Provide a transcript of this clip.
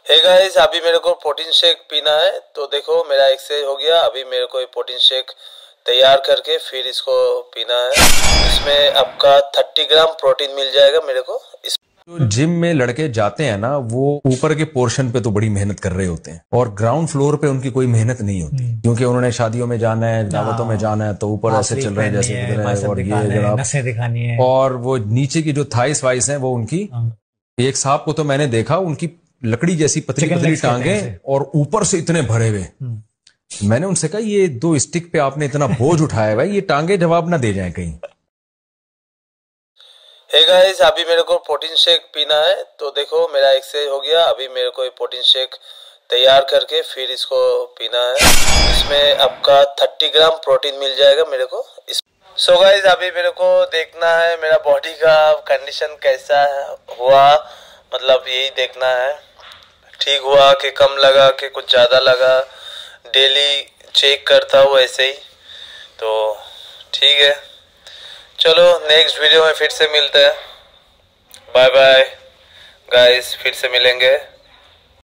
Hey guys, अभी मेरे को प्रोटीन शेक पीना है। तो देखो, मेरा एक्सरसाइज हो गया। अभी मेरे को प्रोटीन शेक तैयार करके फिर इसको पीना है। इसमें आपका 30 ग्राम प्रोटीन मिल जाएगा मेरे को। जो जिम में लड़के जाते हैं ना, वो ऊपर के पोर्शन पे तो बड़ी मेहनत कर रहे होते हैं और ग्राउंड फ्लोर पे उनकी कोई मेहनत नहीं होती, क्योंकि उन्होंने शादियों में जाना है, दावतों में जाना है, तो ऊपर ऐसे चल रहे हैं जैसे गुजर रहे हैं और ये जनाब नसें दिखानी है। और वो नीचे की जो थाइस वाइस हैं वो उनकी, एक साहब को तो मैंने देखा, उनकी लकड़ी जैसी पतली चिकन पतली लेग्स कहते हैं टांगे इसे। और ऊपर से इतने भरे हुए। मैंने उनसे कहा, ये 2 स्टिक पे आपने इतना बोझ उठाया हुआ है, ये टांगे जवाब ना दे जाए कहीं। हे गाइस, अभी मेरे को प्रोटीन शेक पीना है। तो देखो, मेरा एक्सरसाइज हो गया। अभी मेरे को प्रोटीन शेक तैयार करके फिर इसको पीना है। इसमें आपका 30 ग्राम प्रोटीन मिल जाएगा मेरे को। सो गाइस, अभी मेरे को देखना है मेरा बॉडी का कंडीशन कैसा हुआ, मतलब यही देखना है। ठीक हुआ कि कम लगा कि कुछ ज़्यादा लगा। डेली चेक करता हूँ ऐसे ही। तो ठीक है, चलो नेक्स्ट वीडियो में फिर से मिलते हैं। बाय बाय गाइस, फिर से मिलेंगे।